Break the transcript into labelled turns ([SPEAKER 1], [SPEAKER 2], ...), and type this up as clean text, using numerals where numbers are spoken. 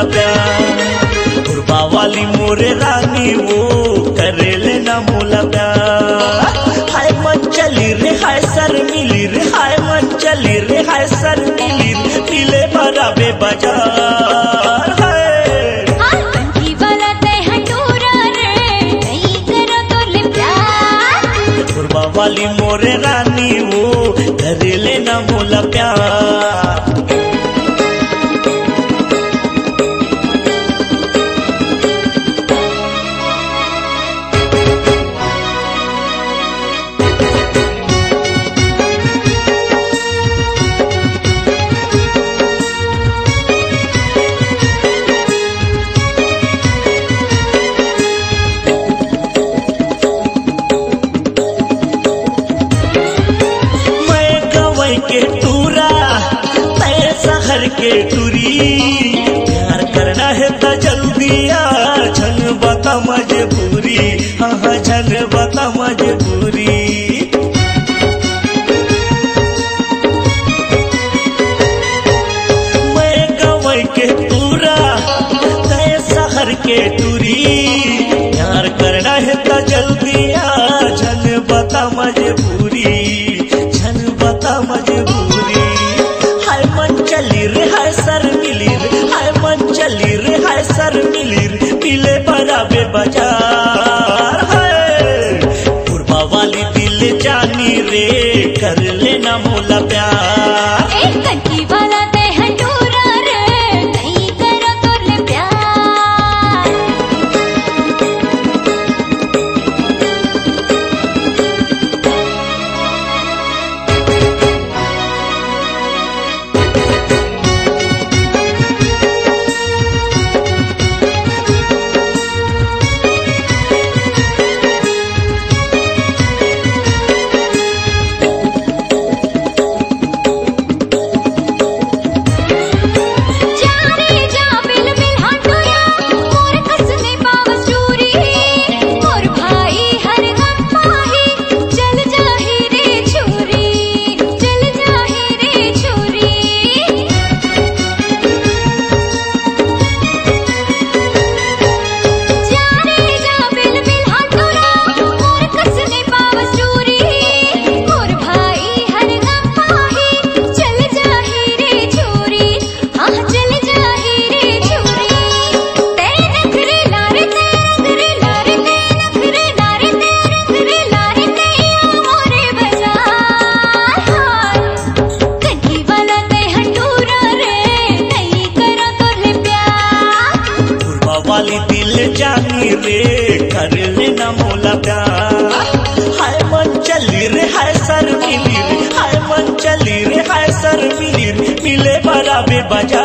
[SPEAKER 1] प्यार। गुरबा वाली मोरे रानी वो करेले ना मोला प्यार। हाय मन चली रे हाय सर मिली रे, हाय मन चली रे हाय सर मिली रे, मिले बराबे बाजार। गुरबा वाली मोरे रानी वो करेले ना मोला प्यार। के टूरा तय शहर के टूरी, प्यार करना है तो जल्दी आ, झन बता मजबूरी, हाँ झन बता मजबूरी। मैं गवई के टूरा तय शहर के टूरी, प्यार करना है तो जल्दी आ, झन बता मजबूरी, झन बता मजबूरी। हाय मन चली रे हाय सर मिली रे, हाय मन चली रे हाय सर मिली रे, मिले बराबे बाजार। हाय गुरबा वाली दिल जानी रे कर लेना मोला प्यार। वाली दिल जानी रे कर लेना मोला प्यार। हाय मन चली रे हाय सर मिली रे, हाय मन चली रे हाय सर मिली रे, मिले बराबे बाजार।